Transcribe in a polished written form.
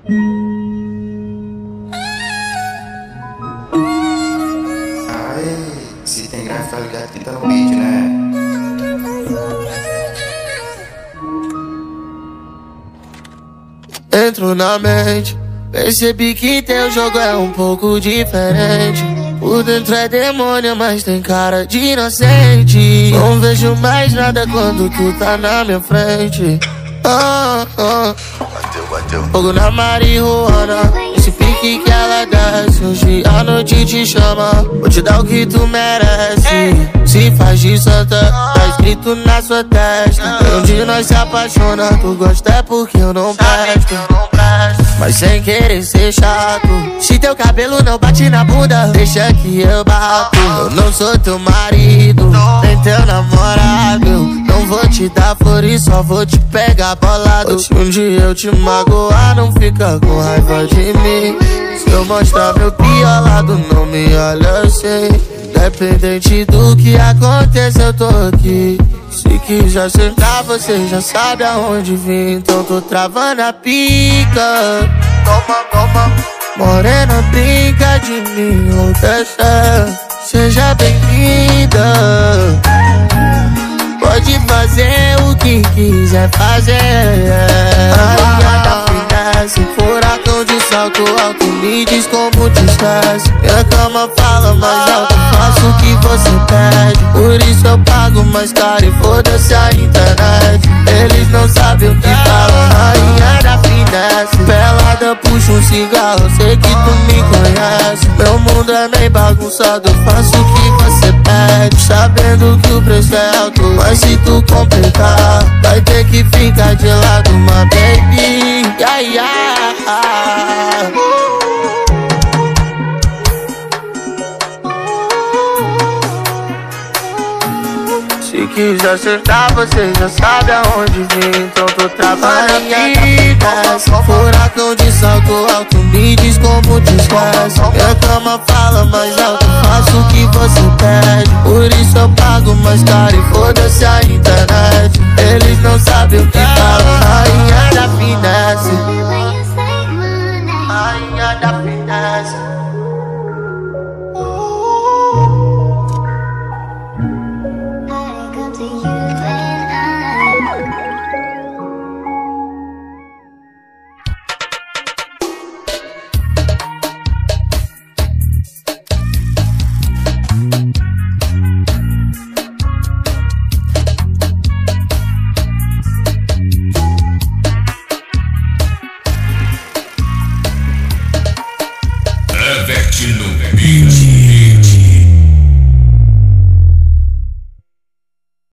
Se tem grave, tá ligado que tá no beat, né? Entro na mente, percebi que teu jogo é um pouco diferente. Por dentro é demônio, mas tem cara de inocente. Não vejo mais nada quando tu tá na minha frente. Bateu. Fogo na marihuana, esse pique que ela desce. Hoje a noite te chama, vou te dar o que tu merece. Se faz de santa, tá escrito na sua testa. Onde nós se apaixona, tu gosta é porque eu não presto. Mas sem querer ser chato, se teu cabelo não bate na bunda, deixa que eu bato. Eu não sou teu marido, nem teu namorado. Eu não vou te dar flores, só vou te pegar bolado. Se um dia eu te magoar, não fica com raiva de mim. Se eu mostrar meu pior lado, não me olha assim. Independente do que aconteça, eu tô aqui. Se quiser sentar, você já sabe aonde vim. Então tô travando a pica. Toma, morena, brinca de mim, enlouquecer. Seja bem-vinda. Pode fazer o que quiser fazer. Rainha da finesse, furacão de salto alto, me diz como te esquece. Minha cama fala mais alto, faço o que você pede. Por isso eu pago mais caro e foda-se a internet. Eles não sabem o que falam, rainha da finesse. Pelada, puxa um cigarro, sei que tu me conhece. Meu mundo é meio bagunçado, eu faço o que você pede. Sabendo que o preço é alto, mas se tu complicar, vai ter que ficar de lado, my baby. Se quiser sentar, você já sabe aonde vim. Então tô travando a vida. Furacão de salto alto, me diz como te esquece. Minha cama fala mais alto, faço o que você pede. Por isso eu pago mais caro e foda-se a internet. Eles não sabem o que falam, rainha da finesse. Rainha da finesse. Vectino Beat.